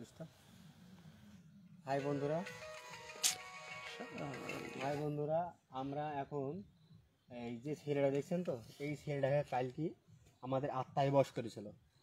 High বন্ধুরা, আমরা এখন এই যে ছেলেটা দেখছেন তো, এই ছেলেটাকে কালকে আমাদের আত্মায় বশ করেছিল।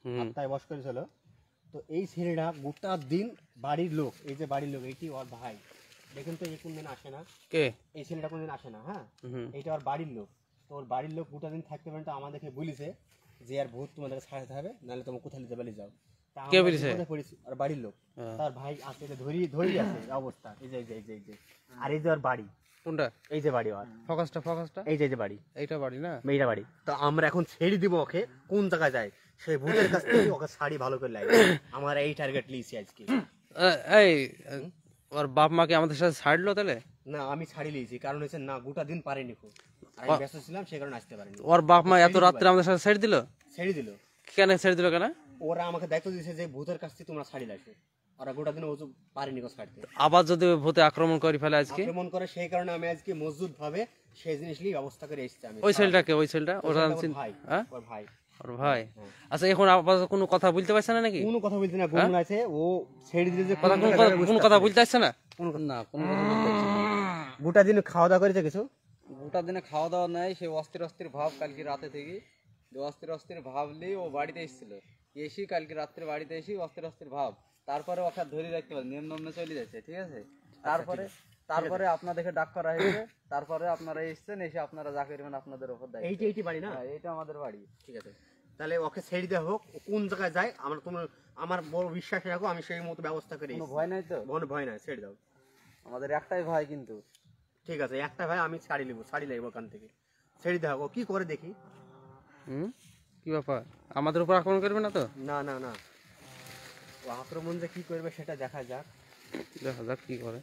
তো এই ছেলেটা গোটা দিন বাড়ির লোক, এই যে বাড়ির লোক, এইটি ওর ভাই। দেখেন তো, এই কোনদিন আসে না, কে এই ছেলেটা কোনদিন আসে না। হ্যাঁ, এইটা ওর বাড়ির লোক। তো ওর বাড়ির লোক গোটা দিন থাকতে পারেন, তো আমাদেরকে বলিছে যে আর ভূত তোমাদের ছাড়াতে হবে, নাহলে তোমার কোথায় নিতে পারি যাও। কে বলেছে? আর বাড়ির লোক, তার ভাই আছে, ধরি আছে অবস্থা। এই যে আর এই যে ওর বাড়ি কোনটা, এই যে বাড়ি ওর ফোকাসটা এই যে বাড়ি, এইটা বাড়ি না, এইটা বাড়ি। তো আমরা এখন ছেড়ে দিব ওকে, কোন জায়গায় যায় সেই ভূতের কাছ থেকে ওকে শাড়ি ভালো করে লাগে। আমার এই টার্গেট লিয়েছি আজকে। এই ওর বাপ মাকে আমাদের সাথে ছাড়লো তাহলে? না, আমি ছাড়ি লিয়েছি, কারণ হচ্ছে না, গোটা দিন পারিনি, খুব আমি ব্যস্ত ছিলাম, সেই কারণে আসতে পারিনি। ওর বাপ মা এত রাত্রে আমাদের সাথে ছেড়ে দিল? কেন ছেড়ে দিল? কেন? ওরা আমাকে দায়িত্ব দিয়েছে যে ভূতের কাছ থেকে তোমরা ছাড়ি লাগবে। ওরা গোটা দিন পারেনি ছাড়তে। আবার যদি ভূতে আক্রমণ করে ফেলে আজকে, আক্রমণ করে, সেই কারণে আমি আজকে মজবুত ভাবে সেই জিনিস নিয়ে ব্যবস্থা করে এসেছি। আমি ওই ছেলেটা ওর ভাই। ওর ভাই। আচ্ছা, এখন আবার কোনো কথা বলতে পারছে না নাকি? কোনো কথা বলতে না, গুণ আছে ও ছেড়ে দিতে, যে কোনো কথা বলতে পারছে না। কোনো কথা বলতে পারছে না। গোটা দিন খাওয়া দাওয়া করেছে কিছু? গোটা দিনে খাওয়া দাওয়া নাই, সে অস্থির ভাব কালকে রাতে থেকে। অস্থির ভাবলি ও বাড়িতে এসেছিল, এসি কালকে রাত্রে বাড়িতে এসি অস্থির ভাব। তারপরে ওকে ধরে রাখতে পারে, নিয়ম নমনে চলে যাচ্ছে, ঠিক আছে। তারপরে আপনাদেরকে ডাক করা হয়েছে, তারপরে আপনারা এসেছেন, এসে আপনারা যা করবেন আপনাদের উপর দায়িত্ব। এইটি বাড়ি না? এইটা আমাদের বাড়ি। ঠিক আছে, তাহলে ওকে ছেড়ে দেওয়া হোক। কোন জায়গায় যায় আমার বড় বিশ্বাস রাখো, আমি সেই মতো ব্যবস্থা করি। কোনো ভয় নাই তো? কোনো ভয় নাই, ছেড়ে দাও। আমাদের একটাই ভাই কিন্তু। ঠিক আছে, একটা ভাই, আমি ছাড়ি লাগবো ওখান থেকে। ছেড়ে দেওয়া হোক, কি করে দেখি। কি ব্যাপার, আমাদের উপর আক্রমণ করবে না তো? না না না, ও আক্রমণ যে কি করবে সেটা দেখা যাক কি করে।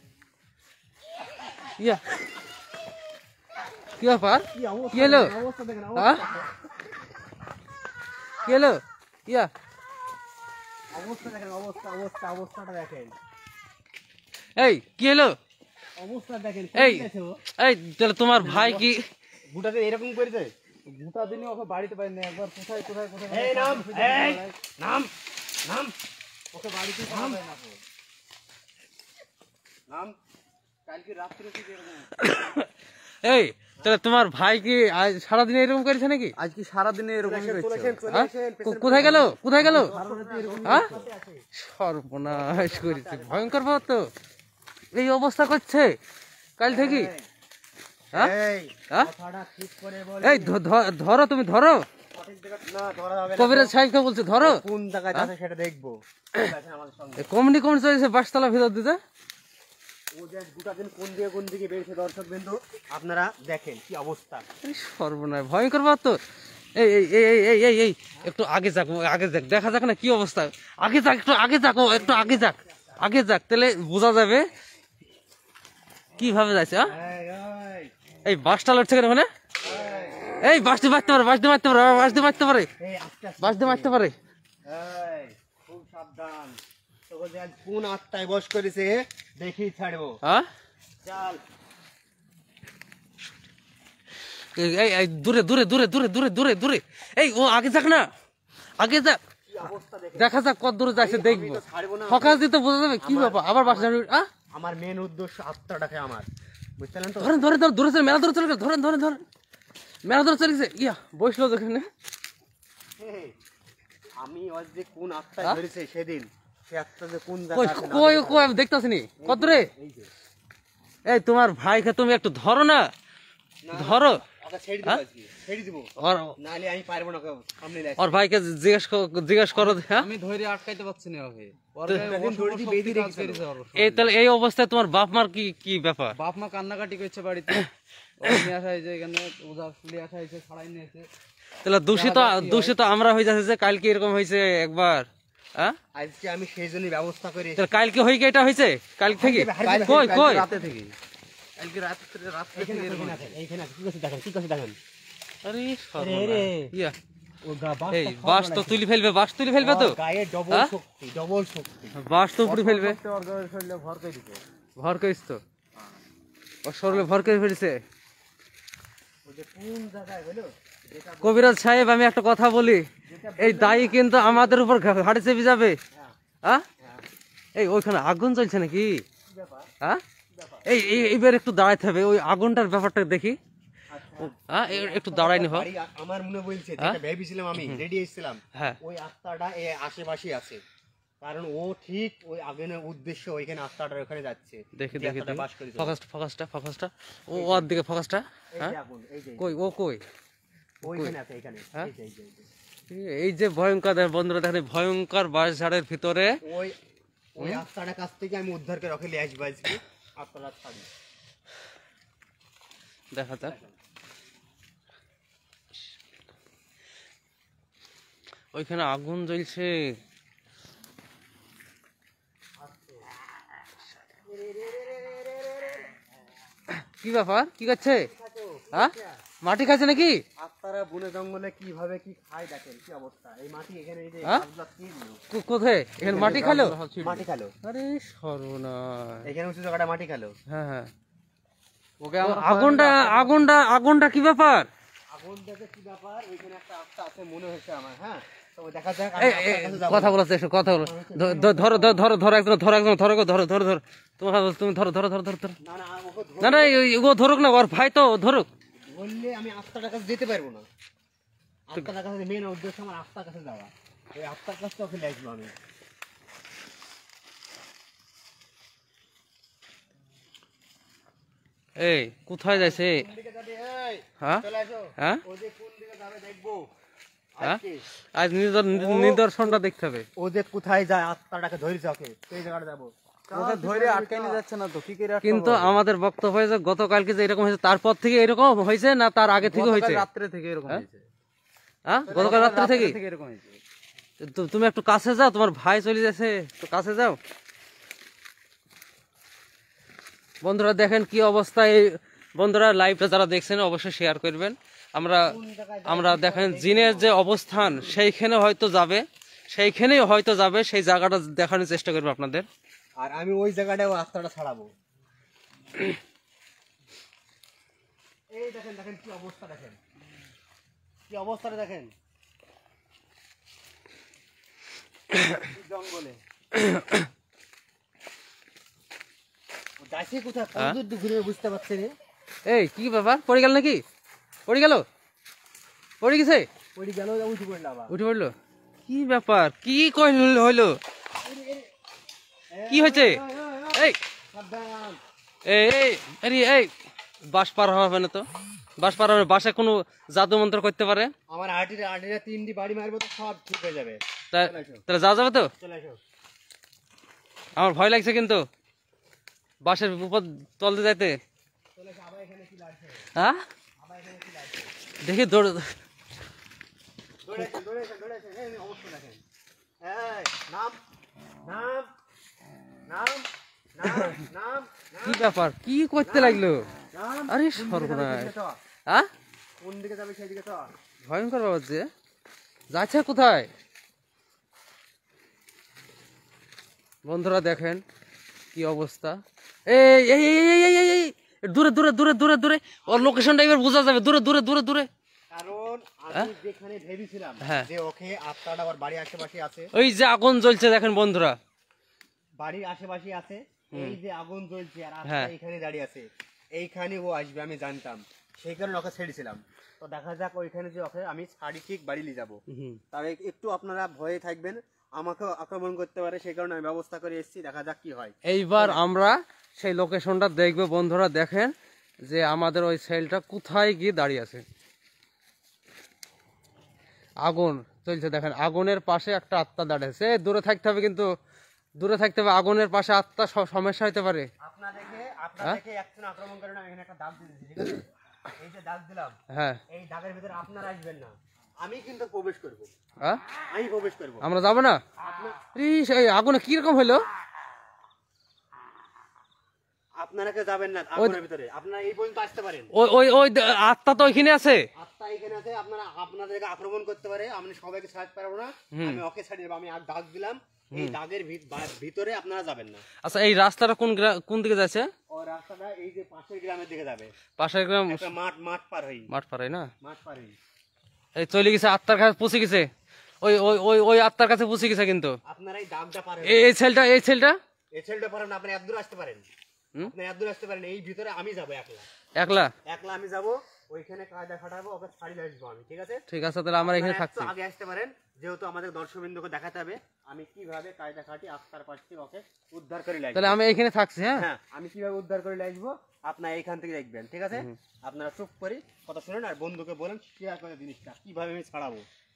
কি ব্যাপার, কি হলো? কি হলো? অবস্থাটা দেখেন। এই কি হলো? অবস্থা দেখেন। এই তাহলে তোমার ভাই কি গোটা দিন এরকম করেছে? গোটা দিনে ওকে বাড়িতে পাই না, একবার কোথায় নাম ওকে বাড়িতে নাম কালকে রাত্রে থেকে এরকম। এই তাহলে তোমার ভাই কি আজ সারাদিন এরকম করেছে নাকি? আজকে সারাদিনে এরকম কোথায় গেল? সর্বনাশ করেছে, ভয়ঙ্কর ভাব তো। এই অবস্থা করছে কাল থেকে। এই ধরো, তুমি ধরো। কবিরাজ সাহেবকে বলছে ধরো। কোন জায়গায় আছে সেটা দেখবো। কমনি চলেছে বাসতলা ভিতর দিতে। ও যে গোটা দিন কোন দিকে বেরিয়েছে, দর্শক বিন্দু আপনারা দেখেন কি অবস্থা। সর্বনাশ, ভয়ঙ্কর ভাব তো। এই একটু আগে যাক, দেখা যাক না কি অবস্থা। আগে যাক, একটু আগে যাক, তাহলে বোঝা যাবে কিভাবে যাচ্ছে। এই বাসটা লড়ছে কেন ওখানে? এই বাস দিয়ে মারতে পারে। খুব সাবধান, কোন আত্মায় বস করেছে দেখি ছাড়বো। চল, এই দূরে। এই ও আগে যাক না, দেখা যাক কত দূরে যাচ্ছে, দেখবো। ফোকাস দিতে বোঝা যাবে কি ব্যাপার। আবার বাস আমার মেন উদ্দেশ্য আত্মাটাকে আমার, বুঝলেন তো? ধরেন দূরে চলে, মেলা দূরে চলে গেল। ধরেন মেলা দূরে চলে গেছে। বসলো যেখানে। আমি ওই যে কোন আত্মায় ধরেছে সেদিন, সে আত্মা যে কোন জায়গায় কই আমি দেখতাছি নি। কত দূরে? এই তোমার ভাইকে তুমি একটু ধরো না, ধরো। ওর ভাইকে জিজ্ঞেস করো। আমি ধরে আটকাইতে পারছি না ওকে। তাহলে এই অবস্থায় তোমার বাপ মার কি ব্যাপার? বাপ মা কান্নাকাটি করছে বাড়িতে। আসা হয়েছে এখানে, ওঝা ফুলি আসা হয়েছে, ছাড়াই নিয়েছে। তাহলে দূষিত আমরা হয়ে যাচ্ছে যে কালকে এরকম হয়েছে একবার। আজকে আমি সেই জন্য ব্যবস্থা করি। কালকে হয়ে এটা হয়েছে? কাল থেকে কই রাতে থেকে, কালকে রাত্রে কি করছে দেখেন। বাস তো তুলি ফেলবে, তো গায়ে ডবল শক্তি বাস তো উপরে ফেলবে। ভর করিস তো, ওর শরীরে ভর করে ফেলছে। কবিরাজ সাহেব, আমি একটা কথা বলি, এই দায়ী কিন্তু আমাদের উপর ঘাড়ে চেপে যাবে। এই ওইখানে আগুন জ্বলছে নাকি? হ্যাঁ, এইবার একটু দাঁড়াইতে হবে, ওই আগুনটার ব্যাপারটা দেখি। হ্যাঁ, একটু দাঁড়াই নি। আমার মনে বলছে যেটা ভেবেছিলাম আমি, রেডি এসেছিলাম, হ্যাঁ, ওই আত্মাটা এই আশেপাশে আছে, কারণ ও ঠিক ওই আগুনের উদ্দেশ্য ওইখানে আত্মাটার ওখানে যাচ্ছে। দেখি যে দেখি আত্মাটা বাস করে চলে। ফোকাসটা ওর দিকে ফোকাসটা। এই হ্যাঁ, যে আগুন, এই যে কই ও কই? ওইখানে আছে, এইখানে, হ্যাঁ? এই যে, এই যে, এই যে। এই যে ভয়ঙ্কর বন্ধুরা দেখেন, এই ভয়ঙ্কর বাঁশ ঝাড়ের ভিতরে ওই আত্মাটার কাছ থেকে আমি উদ্ধার করে রকে লিয়ে আসবো আজকে, আত্মাটা ছাড়ি। দেখা যাক। ওইখানে আগুন জ্বলছে। কি ব্যাপার, কি করছে? হ্যাঁ, মাটি খাচ্ছে নাকি? আত্মারা বনে জঙ্গলে কিভাবে কি খায় দেখেন, কি অবস্থা। এই মাটি এখানে, এই যে হ্যাঁ? গাছগুলো কি দিল? কোথায় এখানে মাটি খালো? মাটি খালো, আরে সর্বনাশ। এখানে উঁচু জায়গাটা মাটি খালো। হ্যাঁ হ্যাঁ, ওকে আগুনটা কি ব্যাপার? আগুন দেখে কি ব্যাপার, ওইখানে একটা আত্মা আছে মনে হচ্ছে আমার। হ্যাঁ, তো দেখা যাক। কথা বলো, কথা বলো। ধরো তুমি ধরো। না না, ওকে না না, ও ধরুক না, ওর ভাই তো ধরুক। বললে আমি আত্মাটার কাছে যেতে পারবো না। আত্মাটার কাছে মেন উদ্দেশ্য আমার আত্মার কাছে যাওয়া। ওই আত্মার কাছে ওকে নিয়ে আসবো আমি। এই কোথায় যাইছে? কোন দিকে যাবে? এই হ্যাঁ চলে আসো। হ্যাঁ ও যে কোন দিকে যাবে দেখবো হ্যাঁ, আজকে। আজ নিদর্শনটা দেখতে হবে। ও যে কোথায় যায়, আত্মাটাকে ধরেছে, ওকে সেই জায়গাটা যাবো। ওকে ধরে আটকাইলে যাচ্ছে না তো, কি করে আটকাবো? কিন্তু আমাদের বক্তব্য হয়েছে গতকালকে যে এরকম হয়েছে, তারপর থেকে এরকম হয়েছে না তার আগে থেকে গতকাল হয়েছে? রাত্রে থেকে এরকম হয়েছে। হ্যাঁ, গতকাল রাত্রে থেকে। এরকম হয়েছে। তুমি একটু কাছে যাও, তোমার ভাই চলে যাচ্ছে, একটু কাছে যাও। বন্ধুরা দেখেন কি অবস্থা। এই বন্ধুরা লাইভটা যারা দেখছেন অবশ্যই শেয়ার করবেন। আমরা দেখেন জিনের যে অবস্থান সেইখানে হয়তো যাবে, সেই জায়গাটা দেখানোর চেষ্টা করবো আপনাদের। আর আমি ওই জায়গাটায় ও আত্মাটা ছাড়াবো। এই দেখেন দেখেন কি অবস্থা, দেখেন কি অবস্থাটা দেখেন জঙ্গলে। ও যাইছে কোথায়, কত দূর ঘুরে বুঝতে পারছি রে। এই কি ব্যাপার, পড়ে গেল নাকি? পড়ে গেছে? ওইটি গেল, উঠে পড়লো আবার। উঠে পড়লো? কি ব্যাপার, কি হইলো, কি হয়েছে? এই সাবধান। এই বাস পার হবে না তো, বাসে কোনো জাদু মন্ত্র করতে পারে? আমার আটিরা 3টি বাড়ি মারবো তো সব ঠিক হয়ে যাবে। তাহলে যাওয়া যাবে তো? চলে আসো। আমার ভয় লাগছে কিন্তু বাসের উপর তলতে যাইতে। চলে আসো। আবার এখানে কি লাগছে? হ্যাঁ, আবার এখানে কি লাগছে? দেখি দৌড়। দৌড়েছেন। এই অবস্থা দেখেন। এই নাম নাম নাম নাম নাম কি ব্যাপার, কি করতে লাগলো? নাম। আরে কোন দিকে সর্বনাশ। যাবে সেদিকে চ। হ্যাঁ, কোন দিকে যাবে সেদিকে চ। ভয়ঙ্কর ব্যাপার যে যাচ্ছে কোথায়। বন্ধুরা দেখেন কি অবস্থা। এই এই এই এই এই এই এই দূরে ওর লোকেশনটা এবার বোঝা যাবে। দূরে কারণ আমি যেখানে ভেবেছিলাম হ্যাঁ। যে ওকে আত্মাটা আমার বাড়ির আশেপাশে আছে, ওই যে আগুন জ্বলছে দেখেন বন্ধুরা, বাড়ির আশেপাশে আছে। এই যে আগুন জ্বলছে আর হ্যাঁ। আত্মা এখানে দাঁড়িয়ে আছে, এইখানে ও আসবে আমি জানতাম, সেই কারণে ওকে ছেড়েছিলাম। তো দেখা যাক ওইখানে যে ওকে আমি ছাড়ি ঠিক বাড়ি নিয়ে যাবো। তবে একটু আপনারা ভয়ে থাকবেন, আমাকেও আক্রমণ করতে পারে, সেই কারণে আমি ব্যবস্থা করে এসেছি। দেখা যাক কি হয়। এইবার আমরা সেই লোকেশনটা দেখবো। বন্ধুরা দেখেন যে আমাদের ওই সেলটা কোথায় গিয়ে দাঁড়িয়ে আছে। আগুন চলছে দেখেন, আগুনের পাশে একটা আত্মা দাঁড়িয়েছে। দূরে থাকতে হবে, কিন্তু দূরে থাকতে হবে, আগুনের পাশে আত্মা সমস্যা হতে পারে। আপনাদেরকে একজন আক্রমণ করে না, এখানে একটা দাগ দিয়েছি, ঠিক আছে? এই যে দাগ দিলাম, হ্যাঁ, এই দাগের ভিতরে আপনারা আসবেন না, আমি কিন্তু প্রবেশ করব। হ্যাঁ, আমি প্রবেশ করব। আমরা যাবো না? এই আগুনে কিরকম হইলো? আপনারা কেউ যাবেন না আগুনের ভিতরে, আপনারা এই পর্যন্ত আসতে পারেন। ওই ওই ওই আত্মা তো ওইখানে আছে। আত্মা এখানে আছে, আপনারা আপনাদেরকে আক্রমণ করতে পারে, আমি সবাইকে ছাড়তে পারবো না, আমি ওকে ছাড়িয়ে দেবো। আমি আর দাগ দিলাম, এই দাগের ভিতরে আপনারা যাবেন না। আচ্ছা, এই রাস্তাটা কোন দিকে যাচ্ছে? ও রাস্তাটা এই যে পাশের গ্রামের দিকে যাবে, পাশের গ্রাম, একটা মাঠ পার হই, মাঠ পাড়াই না? মাঠ পার হই। এই চলে গেছে, আত্মার কাছে পৌঁছে গেছে। ওই ওই ওই ওই আত্মার কাছে পৌঁছে গেছে। কিন্তু আপনারা এই দাগটা পার এই ছেলেটা এই ছেলেটা পারেন আপনি এত দূর আসতে পারেন, হুম? আপনি এত দূর আসতে পারেন, এই ভিতরে আমি যাবো একলা, একলা? একলা আমি যাব, ওইখানে কায়দা খাটাবো, ওকে ছাড়ি আসবো আমি, ঠিক আছে? ঠিক আছে, তাহলে আমরা এখানে আপনারা একটু থাকছি। আগে আসতে পারেন, যেহেতু আমাদের দর্শকবৃন্দকে দেখাতে হবে আমি কিভাবে কায়দা খাটি আফতার পাচ্ছি, ওকে উদ্ধার করে লাগবে। তাহলে আমি এখানে থাকছি। হ্যাঁ, হ্যাঁ, আমি কিভাবে উদ্ধার করে আসবো আপনার এইখান থেকে দেখবেন, ঠিক আছে? আপনারা চুপ করে কথা শুনেন আর বন্ধুকে বলেন শেয়ার করে জিনিসটা কিভাবে আমি ছাড়াবো।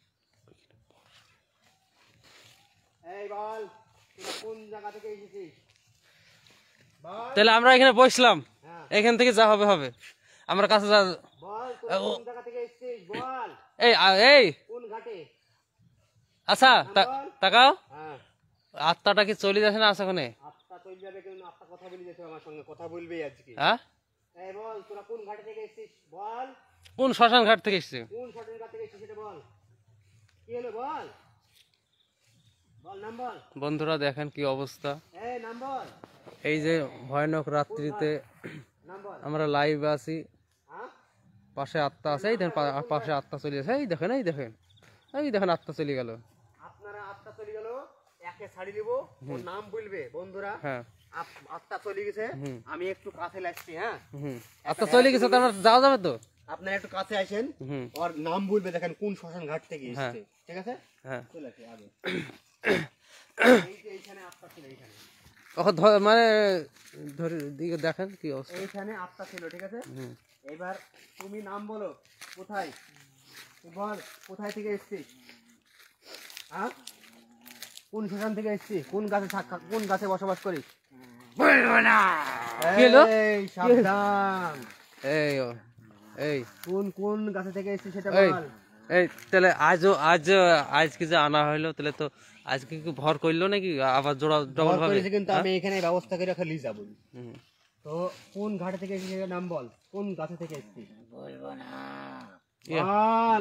এই বল, তোরা কোন জায়গা থেকে এসেছিস? বল। তাহলে আমরা এখানে বসলাম, হ্যাঁ, এখান থেকে যা হবে হবে। আমরা কাছে যা। বল তোরা কোন জায়গা থেকে এসেছিস? বল এই কোন ঘাটে? আচ্ছা, বল। তাকাও, হ্যাঁ, আত্মাটা কি চলে যাচ্ছে না আছে ওখানে? আত্মা চলে যাবে, কিন্তু আত্মা কথা বলে যেতে হবে, আমার সঙ্গে কথা বলবেই আজকে। হ্যাঁ, এই বল, তোরা কোন ঘাটে থেকে এসেছিস? বল কোন শ্মশান ঘাট থেকে এসছে? কোন শটের ঘাট থেকে এসেছিস সেটা বল। কি হলো বল, বল নাম বল। বন্ধুরা দেখেন কি অবস্থা। এই নাম বল, এই যে ভয়ানক রাত্রিতে নাম বল। আমরা লাইভ আছি, হ্যাঁ, পাশে আত্মা আছে, এই দেখেন পাশে আত্মা চলে যাচ্ছে, এই দেখেন এই দেখেন আত্মা চলে গেল। আপনারা আত্মা চলে গেল, একে ছাড়ি দিব, ওর নাম বলবে বন্ধুরা। হ্যাঁ, আত্মা চলে গেছে, আমি একটু কাছে লাগছি। হ্যাঁ, আত্মা চলে গেছে, তো আমরা যাওয়া যাবে তো? আপনারা একটু কাছে আসেন, হুম, ওর নাম বলবে, দেখেন কোন শ্মশান ঘাট থেকে হ্যাঁ। এসেছে, ঠিক আছে? হ্যাঁ। চলে আসি আগে। এই যে এইখানে আত্মা ছিল, এইখানে মানে ধরে দিকে দেখেন কি অবস্থা। এইখানে আত্মা ছিল, ঠিক আছে? এবার তুমি নাম বলো, কোথায়, তুই বল কোথায় থেকে এসেছিস? হ্যাঁ, কোন শ্মশান থেকে এসেছিস? কোন গাছে কোন গাছে বসবাস করিস? বলবো না। কি হলো? এই সাবধান, এই কোন কোন গাছে থেকে এসেছিস সেটা এই বল। এই তাহলে আজকে যে আনা হইলো, তাহলে তো আজকে কি ভর করলো নাকি আবার জোড়া ডবল ভর ভাবে? করেছে, কিন্তু আমি এখানে ব্যবস্থা করে রাখা লিয়ে যাবো। হুম। তো কোন ঘাটে থেকে এসেছিস সেটা নাম বল, কোন গাছে থেকে এসেছিস? বলবো না। ইয়ে। বল।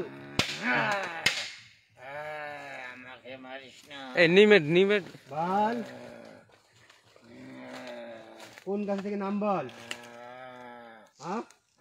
এই নিমেট বল, কোন গাছ থেকে নাম বল। হ্যাঁ,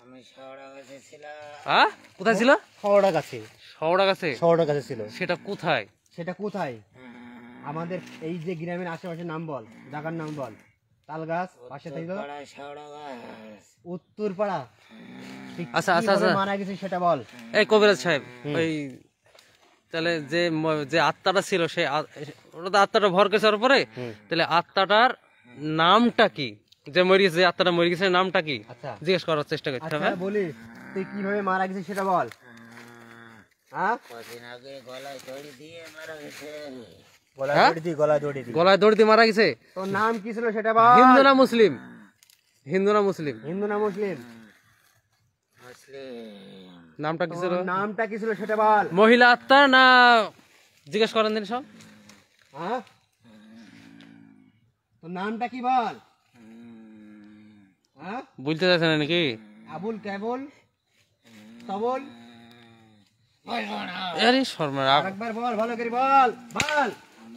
হ্যাঁ, কোথায় ছিল? শহরা গাছে, শহরা কাছে? শহরা গাছে ছিল। সেটা কোথায়? সেটা কোথায়? আমাদের এই যে গ্রামের আশেপাশে নাম বল, জায়গার নাম বল। তাল গাছ পাশে থেকে উত্তরপাড়া। আচ্ছা, আচ্ছা, কিভাবে আচ্ছা। মারা গেছে সেটা বল। এই কবিরাজ সাহেব, ওই তাহলে যে আত্মাটা ছিল ওটা তো আত্মাটা ভর করেছে ওর পরে, তাহলে আত্মাটার নামটা কি? যে মরিয়েছে, যে আত্মাটা মরে গেছে, নামটা কি আচ্ছা, জিজ্ঞেস করার চেষ্টা করতে আচ্ছা হবে। বলি, তুই কিভাবে মারা গেছে সেটা বল। হ্যাঁ, গলায় দড়ি দিয়ে, গলায় দড়ি দিয়ে। গলায় দড়ি দিয়ে মারা গেছে। তোর নাম কি ছিল সেটা বল। হিন্দু না মুসলিম? হিন্দু না মুসলিম? হিন্দু না মুসলিম? নামটা কি ছিল? তোর নামটা কি ছিল সেটা বল। মহিলা আত্মা না জিজ্ঞেস করেন দিন সব। হ্যাঁ, তোর নামটা কি বল। হ্যাঁ, বুঝতে চাইছেন নাকি? আবুল কেবল তবল। আরে শর্মা, আরেকবার বল, ভালো করে বল, বল।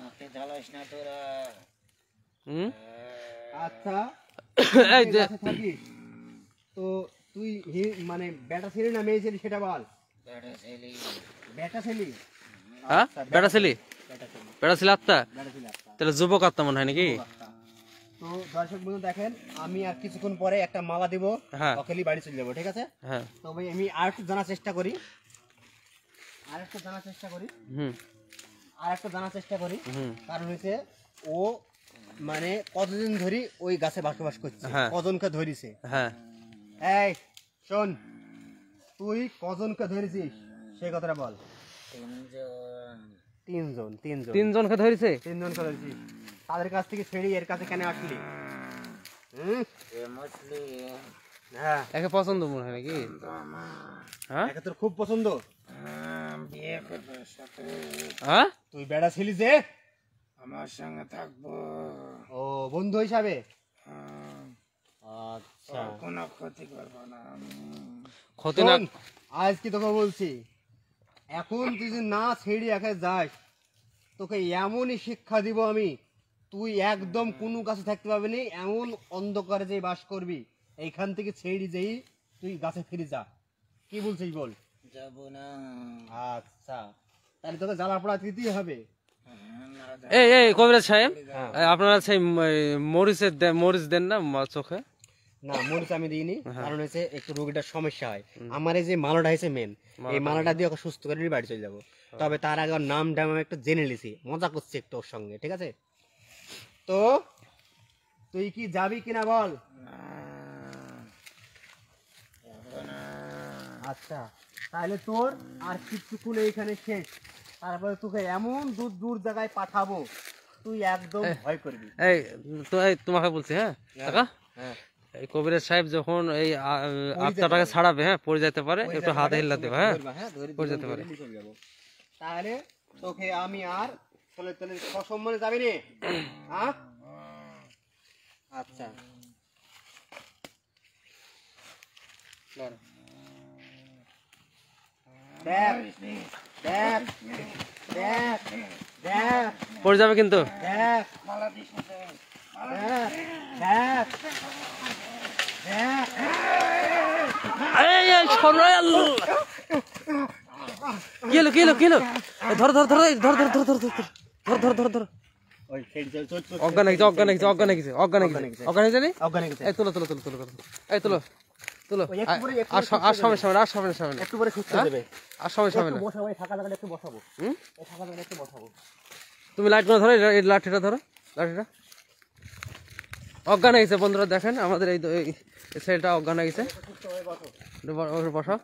হুম? আচ্ছা, এই যে গাছে থাকিস তো তুই মানে বেটা ছেলে না মেয়ে ছেলে সেটা বল। বেটা ছেলে। হ্যাঁ, বেটা ছেলে? বেটা ছেলে, বেটা ছেলে আত্মা? বেটা ছেলে আত্মা। তাহলে যুবক আত্মা মনে হয় নাকি? তো দর্শক বন্ধু দেখেন, আমি আর কিছুক্ষণ পরে একটা মালা দিব, হ্যাঁ। ওখানে বাড়ি চলে যাবো, ঠিক আছে? হ্যাঁ। তো ভাই আমি আর একটু জানার চেষ্টা করি, হুম, কারণ হয়েছে ও মানে কতদিন ধরে ওই গাছে বসবাস করছে, হ্যাঁ। কজনকে ধরিছে। হ্যাঁ। এই শোন, তুই কজনকে ধরেছিস সেই কথাটা বল। তিনজন। তিনজনকে ধরেছে? তিনজনকে ধরেছিস, তাদের কাছ থেকে ছেড়ে এর কাছে কেন আসলি? হ্যাঁ, একে পছন্দ মনে হয় নাকি? হ্যাঁ, একে তোর খুব পছন্দ। হ্যাঁ, তুই বেড়া ছিলি যে আমার সঙ্গে থাকবো, ও বন্ধু হিসাবে। আচ্ছা, কোনো ক্ষতি করবো না। ক্ষতি না। আজ কি তোকে বলছি, এখন তুই যদি না ছেড়ে একে যাস, তোকে এমনই শিক্ষা দিব আমি, তুই একদম কোনো কাছে থাকতে পারবি না, এমন অন্ধকারে যে বাস করবি। এইখান থেকে ছেড়ে যেই তুই গাছে ফিরে যা। কি বলছিস বল। যাবো না। আচ্ছা, তাহলে তোকে জ্বালা পোড়া দিতেই হবে। এই এই কবিরাজ সাহেব, আপনারা সেই মরিচ দেন না চোখে? না, মরিচ আমি দিইনি, কারণ হচ্ছে একটু রোগীটার সমস্যা হয়। আমার এই যে মালাটা হয়েছে মেন, এই মালাটা দিয়ে ওকে সুস্থ করে নিয়ে বাড়ি চলে যাবো। তবে তার আগে ওর নাম ডাম আমি একটু জেনে নিছি, মজা করছি একটু ওর সঙ্গে, ঠিক আছে? তো তুই কি যাবি কিনা বল? আচ্ছা, তাহলে তোর আর কিছুক্ষণ এইখানে শেষ, তারপরে তোকে এমন দূর দূর জায়গায় পাঠাবো তুই একদম ভয় করবি। এই তো এই তোমাকে বলছি, হ্যাঁ কাকা, হ্যাঁ, এই কবিরাজ সাহেব যখন এই আত্মাটাকে ছাড়াবে, হ্যাঁ পড়ে যেতে পারে, একটু হাতে হিলা দেবে, হ্যাঁ পড়ে যেতে পারে। তাহলে তোকে আমি আর চলে চলে সসম্মানে যাবি রে, হ্যাঁ? আচ্ছা, দেখ দেখ দেখ দেখ পড়ে যাবে কিন্তু। দেখ দেখ দেখ এই এই সরাল, কি হলো কি হলো কি হলো? ধর ধর ধর ধর ধর ধর ধর ধর ধর ধর ধর। ওই খেড় চল চল চল, অজ্ঞান হয়েছে অজ্ঞান হয়েছে অজ্ঞান হয়েছে অজ্ঞান হয়েছে অজ্ঞান হয়েছে নি? অজ্ঞান হয়ে গেছে। এই তুলো তুলো তুলো তুলো তুলো, এই তুলো তুলো, ওই একটু পরে- একটু আর পরে আর সামনে সামনে আর সামনে সামনে, একটু পরে সুস্থ হয়ে যাবে। আর সামনে সামনে। একটু বসাবো, এই ফাঁকা জায়গাটা একটু বসাবো, হুম? এই ফাঁকা জায়গাটা একটু বসাবো। তুমি লাইট গুলো ধরো, এই লাঠিটা ধরো, লাঠিটা। অজ্ঞান হয়ে গেছে বন্ধুরা, দেখেন আমাদের এই ছেলেটা অজ্ঞান হয়ে গেছে। বসাও।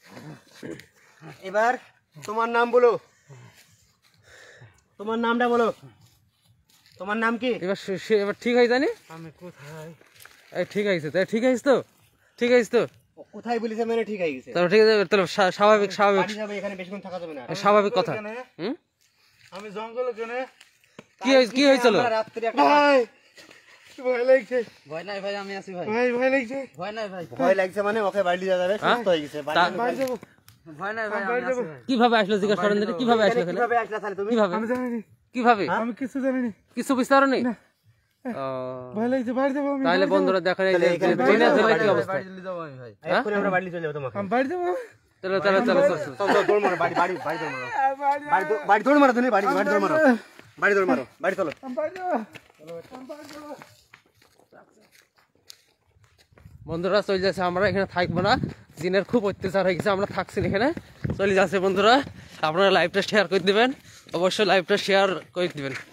এবার তোমার নাম বলো, তোমার নামটা বলো, তোমার নাম কি? এবার এবার ঠিক হয়ে জানি। আমি কোথায়? এই ঠিক আছে, তাই ঠিক আছে তো, ঠিক আছে তো, ও কোথায় বলেছে মানে ঠিক হয়ে গেছে। তাহলে ঠিক আছে, তাহলে স্বাভাবিক স্বাভাবিক বাড়ি যাবে, এখানে বেশিক্ষণ থাকা যাবে না। স্বাভাবিক কথা। হুম, আমি জঙ্গলে কেন? কি হয়েছিল? আমরা রাত্রি একটা ভয় লাগছে, ভয় নাই ভাই, আমি আছি ভাই। ভয় লাগছে, ভয় নাই ভাই, ভয় লাগছে মানে ওকে বাড়ি যাওয়া যাবে, সুস্থ হয়ে গেছে। বাড়ি যাবো। ভয় নাই ভাই, আমি আছি ভাই। কিভাবে আসলো জিজ্ঞাসা করেন দিদি, কিভাবে আসলো এখানে? কিভাবে আসলা তাহলে তুমি? কিভাবে কিভাবে? আমি কিছু জানিনি, কিছু বুঝতে পারো নি? ভয় লাগছে, বাড়ি যাবো আমি। তাহলে বন্ধুরা দেখেন এই যে ট্রেনে ধরে কি অবস্থা। বাড়ি চলে যাবো আমি ভাই। এক্ষুনি আমরা বাড়ি চলে যাবো তোমাকে। আমি বাড়ি যাবো। চলো চলো চলো চলো। চল দৌড় মারো, বাড়ি বাড়ি বাড়ি দৌড় মারো, বাড়ি দৌড় মারো, তুমি বাড়ি বাড়ি দৌড় মারো, বাড়ি দৌড় মারো, বাড়ি চলো। বন্ধুরা চলে যাচ্ছে, আমরা এখানে থাকবো না, জিনের খুব অত্যাচার হয়ে গেছে, আমরা থাকছি না এখানে, চলে যাচ্ছে বন্ধুরা। আপনারা লাইভটা শেয়ার করে দিবেন, অবশ্যই লাইভটা শেয়ার করে দিবেন।